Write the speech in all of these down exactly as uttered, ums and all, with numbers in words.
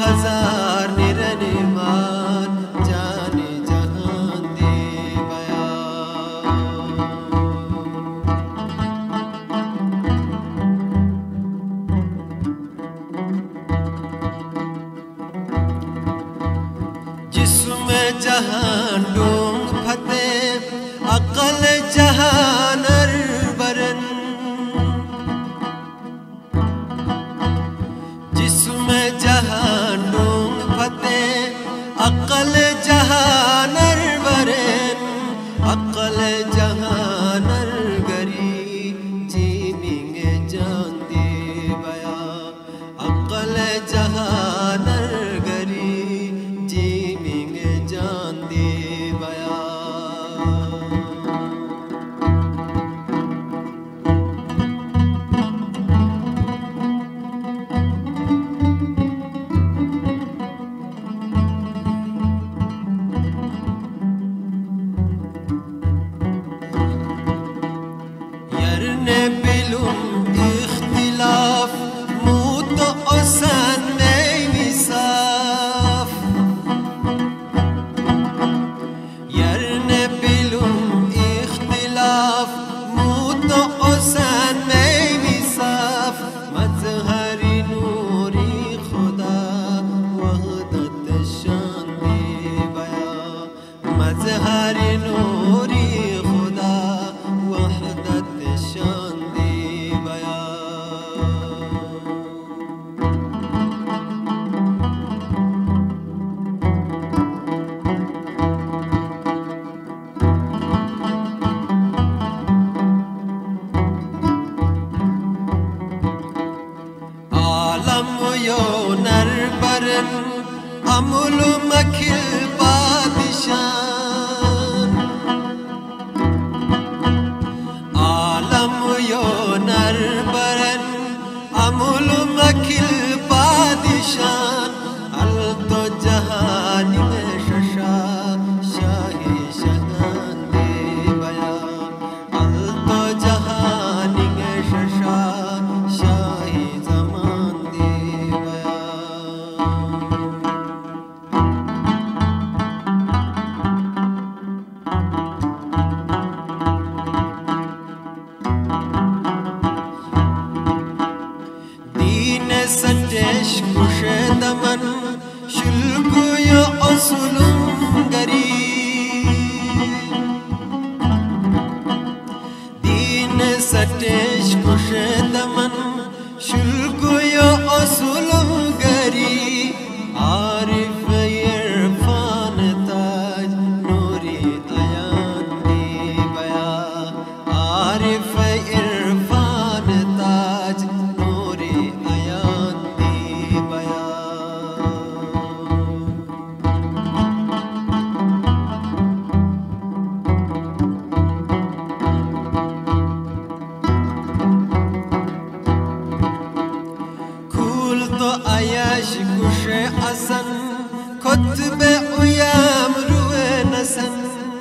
बाजार निरनिमान जाने जहां दिबाया। जिस्म जहां डोंग फते अकल जहां नर बरन। जिस्म जहां डोंग फते अकल जहां नर बरन। अकल जहां नर गरी जीमिंगे जान दिबाया। अकल जहां नर गरी जीमिंगे जान दिबाया। यरने बिलुम इख्तिलाफ मूत ओसन में मिसाफ। यरने बिलुम इख्तिलाफ मूत ओसन में मिसाफ। मजहरी नूरी खुदा वहदत शान दिबाया। मजहरी नूरी खुदा वहदत शान दिबाया। आलम यो नर बरन अमुल मखिल बादशान। आलम यो नर बरन अमुल मखिल बादशान। अल तो जहान में शशा शाही शहान दिबाया। अल तो जहान में शशा शाही जमान दिबाया। दीन सटेश कुशे दमन शुल्गु यो असुलुम गरी। दीन सटेश कुशे दमन शुल्गु यो असुलुम गरी। आरिफ इरफान ताज नूरी अयान दिबाया। आरिफ इरफान ताज नूरी अयान दिबाया। खूल तो आयाश कुशे असन खुतबे उयाम रुए नसन।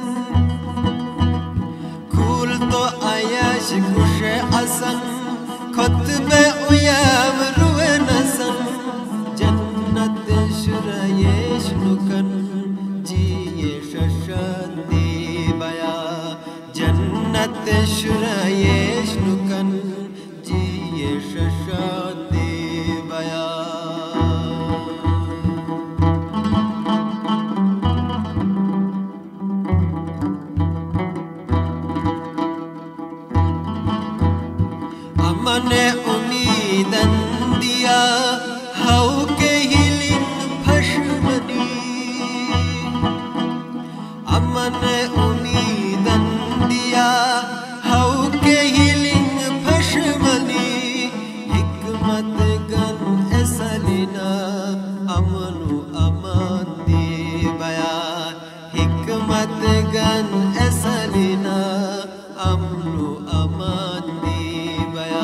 खूल तो आयाश कुशे असन खुतबे उयाम रुए नसन। जन्नत शुरायेश नुकन जिये शशान दिबाया। जन्नत शुरायेश नुकन जिये शशान दिबाया। अमने उम्मीदन दिया हाउ के हिलिन फशमनी। अमने उम्मीदन दिया हाउ के हिलिन फशमनी। हिकमत गन एसलिना अमनु अमान दिबाया। हिकमत गन एसलिना अमनु अमान दिबाया।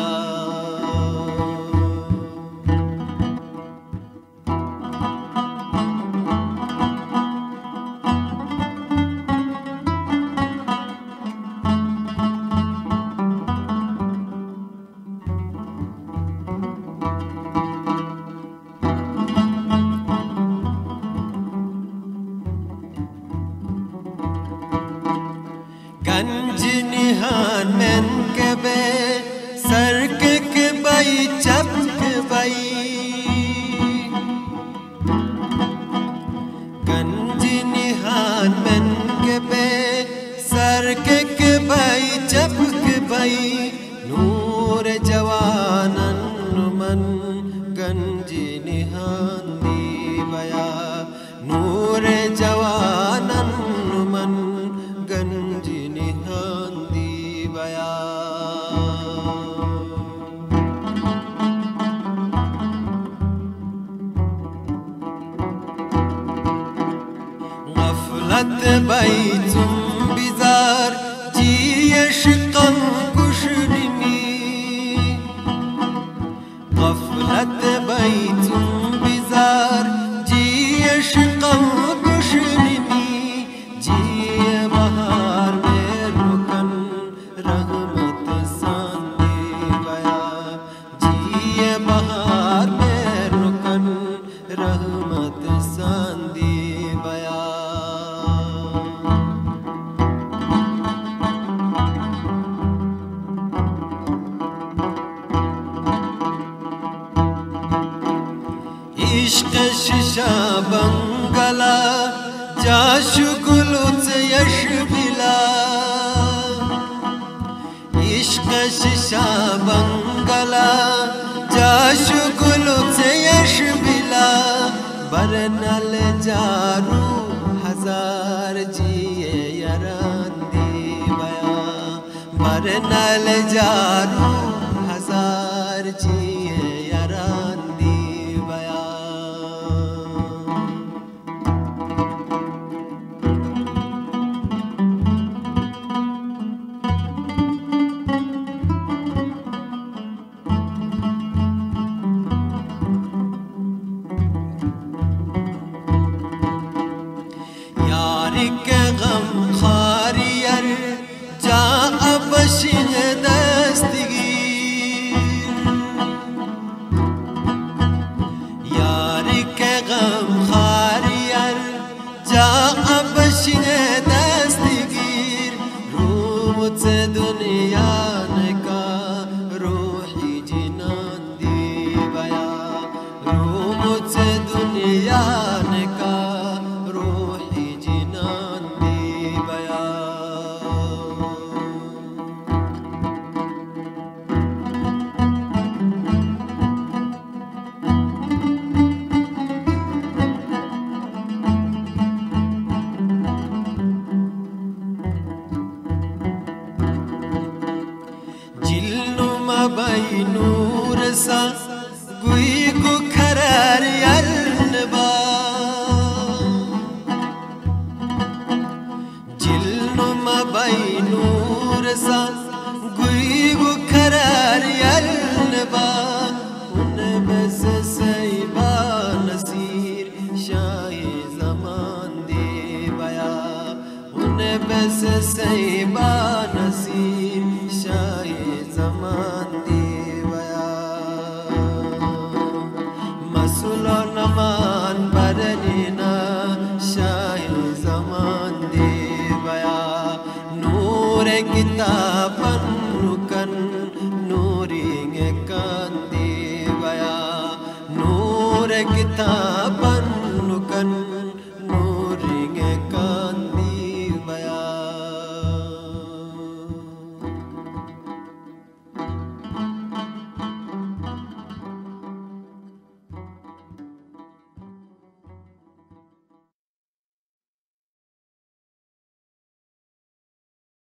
bayi ganji nihan men ke be sar ke ke bayi jab ke bayi noor jawanan man ganji nihan Dibaeya noor jawanan man ganji nihan Dibaeya ghaflat baytum bizar jiye shiqam kushrimi ghaflat baytum bizar jiye shiqam kushrimi jiye bahar mein rukan rahmat san Dibaeya jiye bahar mein rukan rahmat san Dibaeya इश्क शीशा बंगला जाशु गुलुत यश बिला इश्क शीशा बंगला जाशु गुलुत यश बिला बरनल जारू हजार जिए यारान Dibaeya बरनल जारू हजार जिए यारान Dibaeya यारी के गम खारियर जा अबशिन दस्तगीर यारी के गम खारियर जा अबशिन दस्तगीर रूमत दुनिया ने का रूही जिनान Dibaeya रूमत दुनिया ने का Ruhi जिनान Dibaeya Jilnuma bay noor sa gui gu kharar yarnba Jilnuma bay noor sa gui gu kharar yarnba un bas saiba nasir shahi zaman Dibaeya un bas saiba nasir shahi zaman Dibaeya Maslo naman Baranina shahi zaman Dibaeya noor kitab